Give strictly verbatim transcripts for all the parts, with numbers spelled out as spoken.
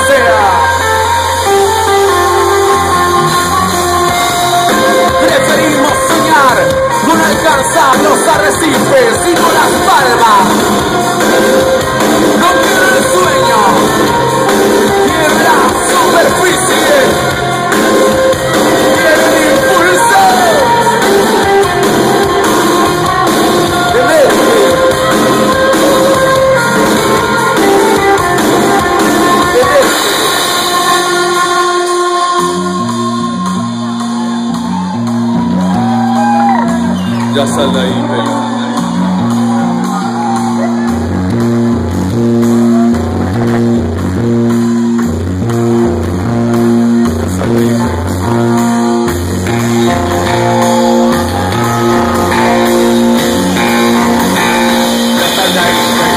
sea. Preferimos soñar con alcanzar los arrecifes y no las palmas. No quiero el sueño, quiero la superficie, quiero el impulso de verte. Ya sal de ahí, baby. Ya sal de ahí, baby. Ya sal de ahí, baby.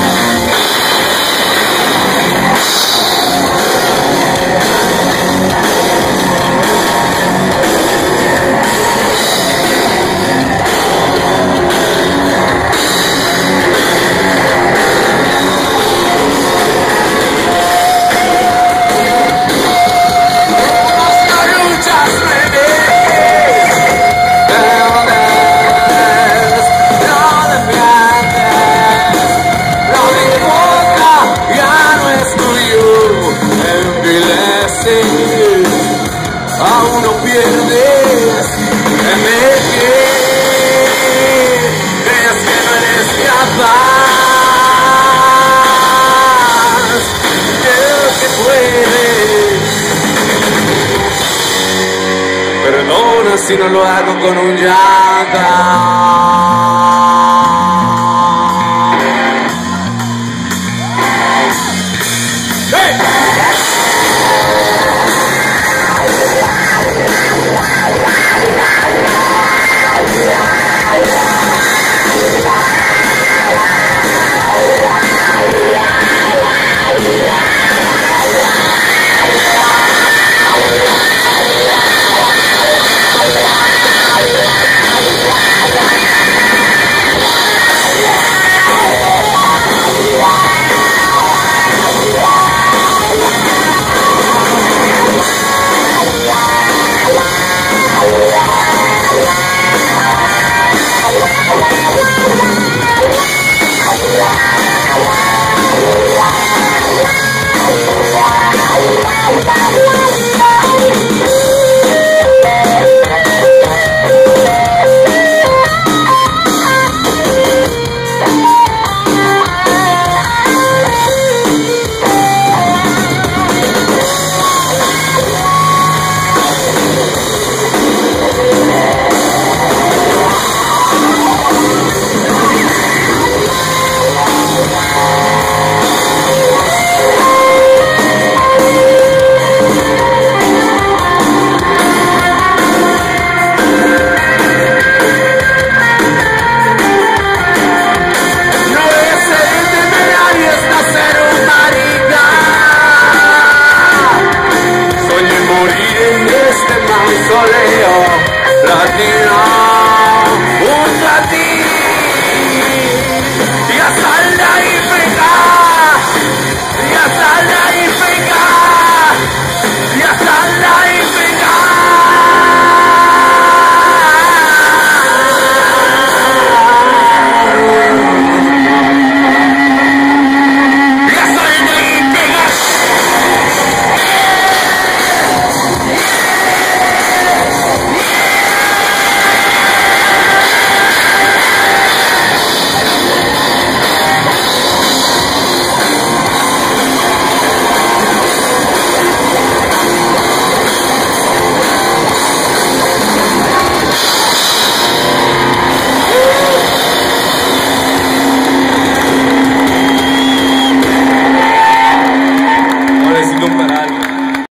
Aún no pierdes, me crees que no eres capaz, creo que puedes, perdona si no lo hago con un llanto. Latino.